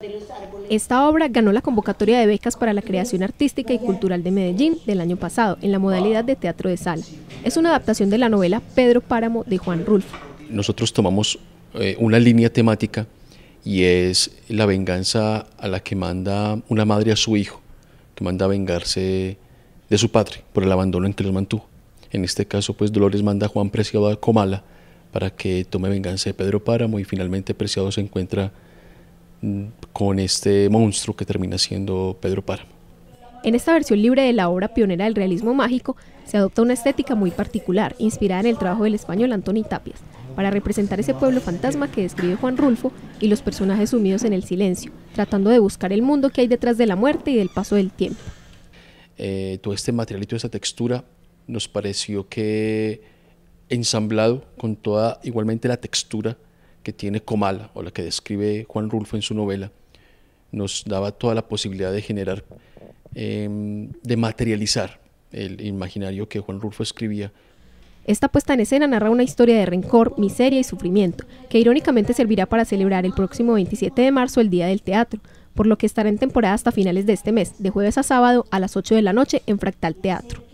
Esta obra ganó la convocatoria de becas para la creación artística y cultural de Medellín del año pasado, en la modalidad de teatro de sala. Es una adaptación de la novela Pedro Páramo de Juan Rulfo. Nosotros tomamos una línea temática y es la venganza a la que manda una madre a su hijo, que manda a vengarse de su padre por el abandono en que los mantuvo. En este caso, pues Dolores manda a Juan Preciado a Comala para que tome venganza de Pedro Páramo y finalmente Preciado se encuentra con este monstruo que termina siendo Pedro Páramo. En esta versión libre de la obra pionera del realismo mágico, se adopta una estética muy particular, inspirada en el trabajo del español Antoni Tapias, para representar ese pueblo fantasma que describe Juan Rulfo y los personajes sumidos en el silencio, tratando de buscar el mundo que hay detrás de la muerte y del paso del tiempo. Todo este material y toda esta textura nos pareció que ensamblado con toda igualmente la textura que tiene Comala o la que describe Juan Rulfo en su novela, nos daba toda la posibilidad de generar, de materializar el imaginario que Juan Rulfo escribía. Esta puesta en escena narra una historia de rencor, miseria y sufrimiento, que irónicamente servirá para celebrar el próximo 27 de marzo el Día del Teatro, por lo que estará en temporada hasta finales de este mes, de jueves a sábado a las 8 de la noche en Fractal Teatro.